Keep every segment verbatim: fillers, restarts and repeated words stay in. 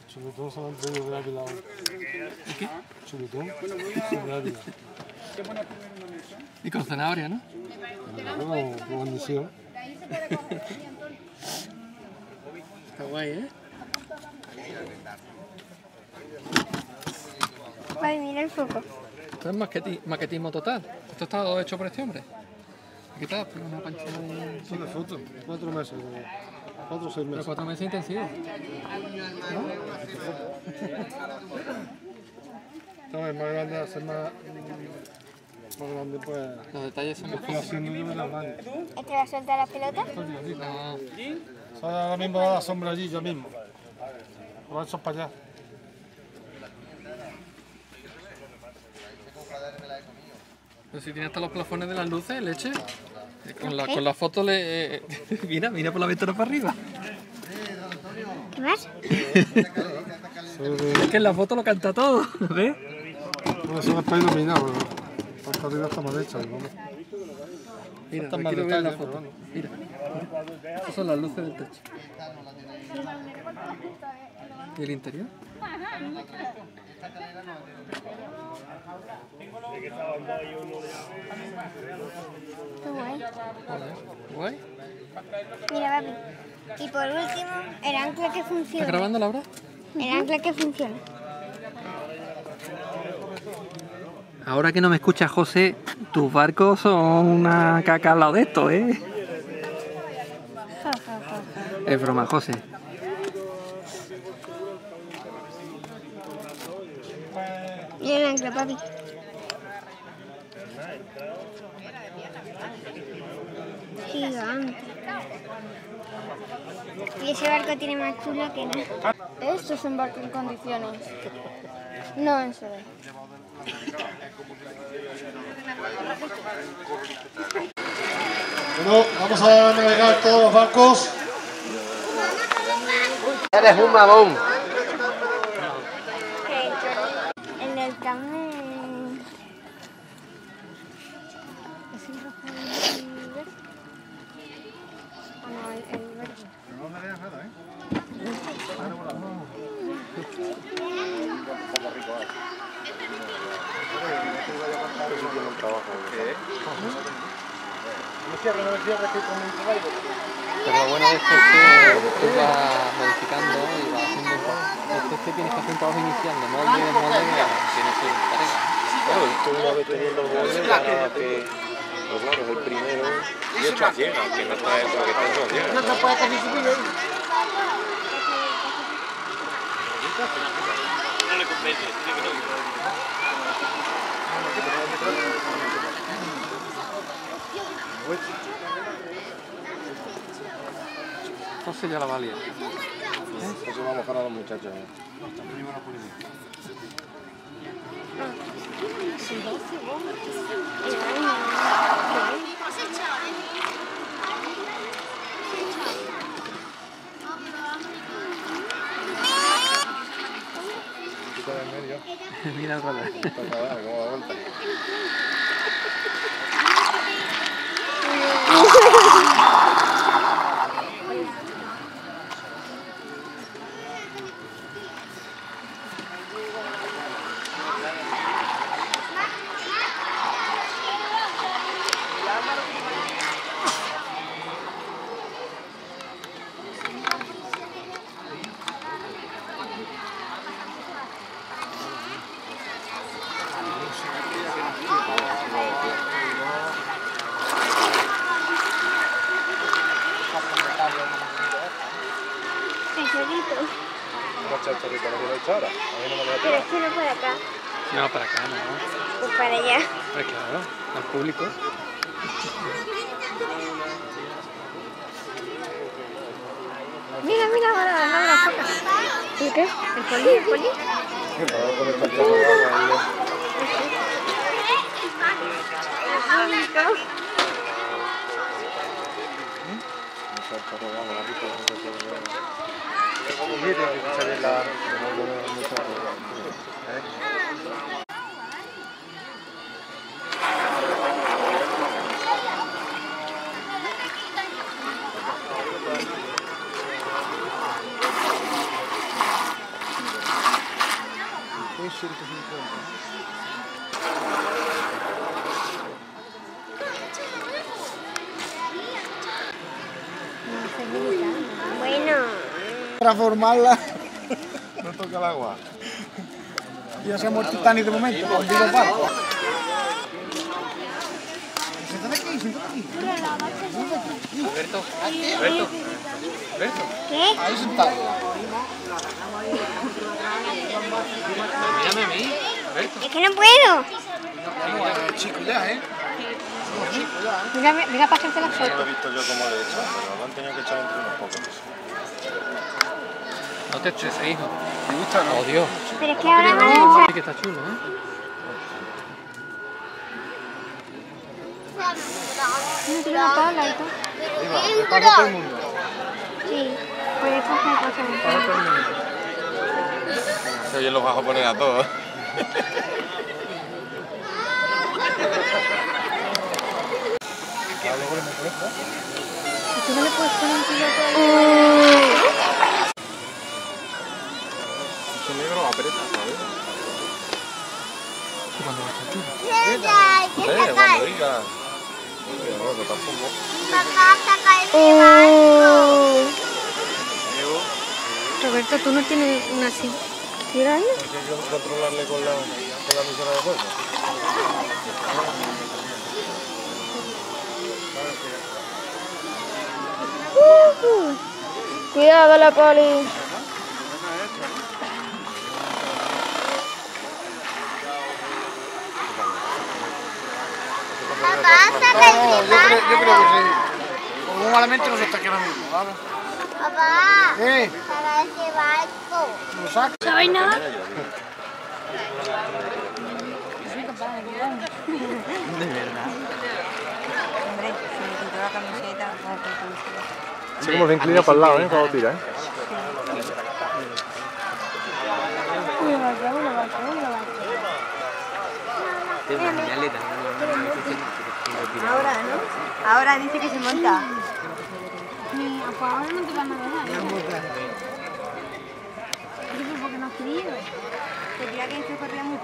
Chuletón se lo han traído de Ávila hoy. ¿Y qué? Chuletón de Ávila. Y con zanahoria, ¿no? Bueno, con guarnición. Está guay, ¿eh? Ay, mira el foco. Esto es maqueti maquetismo total. Esto está todo hecho por este hombre. Aquí está, pues, una pancha de... Sí, de foto. Cuatro meses. Cuatro o seis Pero meses. cuatro meses intensivos. No, es más grande, hacer más, más grande, pues. Los detalles son Estoy haciendo yo de las manos. ¿Este va a soltar las pelotas? No. Ahora mismo va la sombra allí, yo mismo. Lo va a echar para allá. Pero si tiene hasta los plafones de las luces, leche. Con la, con la foto le... eh, mira, mira por la ventana para arriba. ¿Qué más? Es que en la foto lo canta todo, ¿ves? No, eso no está iluminado, pero hasta arriba está mal hecha. ¿No? Mira, Está te más quiero ver la detalle, foto. pero Mira, mira. Estas son las luces del techo. ¿Y el interior? Qué guay. Joder, guay. Mira, papi. Y por último, el ancla que ¿Estás funciona. grabando, Laura? El ancla que funciona. Ahora que no me escucha José, tus barcos son una caca al lado de esto, ¿eh? Ja, ja, ja, ja. Es broma, José. Mira el ancla, papi. Gigante. Y ese barco tiene más chula que nada. Esto es un barco en condiciones. No en sede. Bueno, vamos a navegar todos los barcos. Eres un mamón. El del Carmen. ¿Es el rojo y el verde? Ah, no, el, el verde. No me dejas nada, ¿eh? Pero lo bueno es que tú vas modificando y vas haciendo un trabajo. Es que tienes que hacer un trabajo inicial de molde, de molde, y tienes que tarea. Claro, y tú una vez teniendo el molde, para que, pues claro, es el primero, y hecho a ciegas, que no está hecho, que está hecho a ciegas. No se puede casi subir ahí. No le convence, tiene que no. Entonces ya la valía. Eso vamos a mojar a los muchachos. Mira el radar. Pero es que no por acá. No, para acá, no. Pues para allá. Pues claro, al público. Mira, mira, ahora no la foca. ¿El qué? ¿El poli? ¿El poli? ciento cincuenta. Bueno. Transformarla. No toca el agua. Ya se ha muerto Titanic de momento, con los barcos. Siéntate aquí, siéntate aquí. Alberto, Alberto, Alberto. ¿Qué? Ahí sentado. Mírame a mí, Alberto. Es que no puedo. Eh, chico ya, ¿eh? Mira, mira para hacerte la No foto. lo he visto yo cómo le he hecho, pero lo han tenido que echar entre unos pocos. No te estreses, hijo. ¿Te gusta, no? Oh, Dios. Pero es que ahora me han hecho. Sí que está chulo, ¿eh? No tiene una tabla y todo. Le pasa a todo el mundo. Sí, pues eso es una cosa muy Pasa a todo el mundo. Se oyen los bajos poner a todos. ¿Y tú no le puedes poner un piloto ahí? Ese negro aprieta, ¿sabes? Cuando va a estar chulo. Eh, cuando diga. No, no tampoco. Roberto, tú no tienes una así. Mira ahí. Hay que controlarle con la, con la emisora de fuerza. Uh, cuidado la poli. No, yo creo, yo creo que sí. Como malamente no se está aquí ahora mismo, ¿vale? Papá, ¿Eh? para ese barco. ¿Lo sacas? ¿Sabes nada? De verdad. Hombre, se me quitó la camiseta. Sí, como se inclina para el lado, ¿eh? Cuando tira, ¿eh? Uno va aquí, uno va aquí, uno va aquí. Ahora, ¿no? Ahora dice que se monta. Ni, pues ahora no te van a dejar. Digo, porque no has querido. Quería que se corría mucho.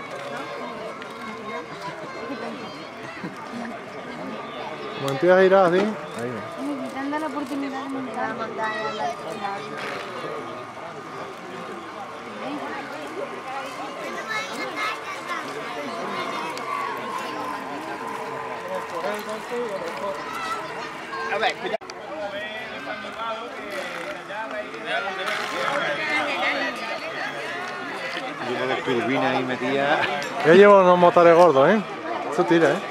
Como empiezas a ir así, ahí. Me quitan la oportunidad de montar. A ver, cuidado. Llevo dos turbinas ahí metidas. Ya llevo unos motores gordos, ¿eh? Eso tira, ¿eh?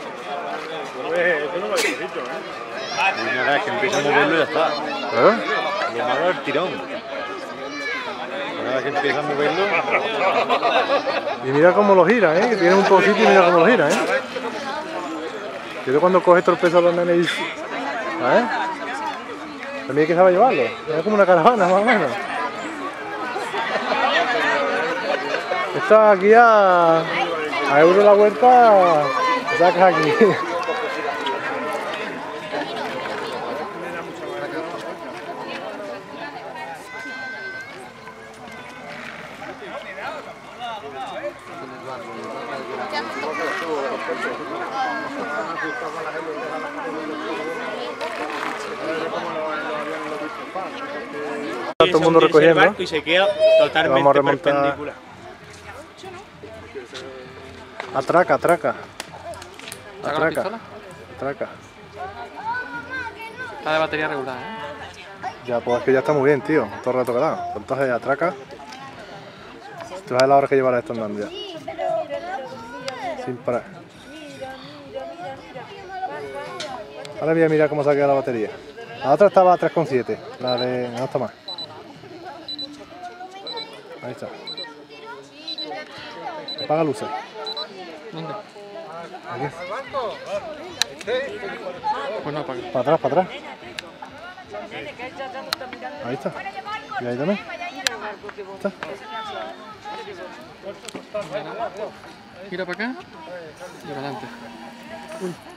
Y una vez que empieza a moverlo ya está. ¿Eh? Lo malo es el tirón. Una vez que empieza a moverlo. Y mira cómo lo gira, ¿eh? Que tiene un cosito y mira cómo lo gira, ¿eh? Yo cuando coge todo el peso a los nenes y... ¿eh? También hay que saber llevarlo. Es como una caravana, más o menos. Esta aquí a... a euro la vuelta... sacas aquí. Todo el mundo recogiendo. Y se queda totalmente Vamos a remontar. perpendicular. Atraca, atraca. ¿Saca la Atraca. pistola? Atraca. Está de batería regular, ¿eh? Ya, pues es que ya está muy bien, tío. Todo el rato que da. Entonces atraca. Tú sabes la hora que llevará esto andando ya. Sin parar. Ahora voy a mirar cómo se ha quedado la batería. La otra estaba a tres coma siete. La de... no está más. Ahí está. Apaga luces. ¿Dónde? Aquí. Pues no apaga. Para atrás, para atrás. Ahí está. Y ahí también. Ahí está. Gira para acá y para adelante. Uy.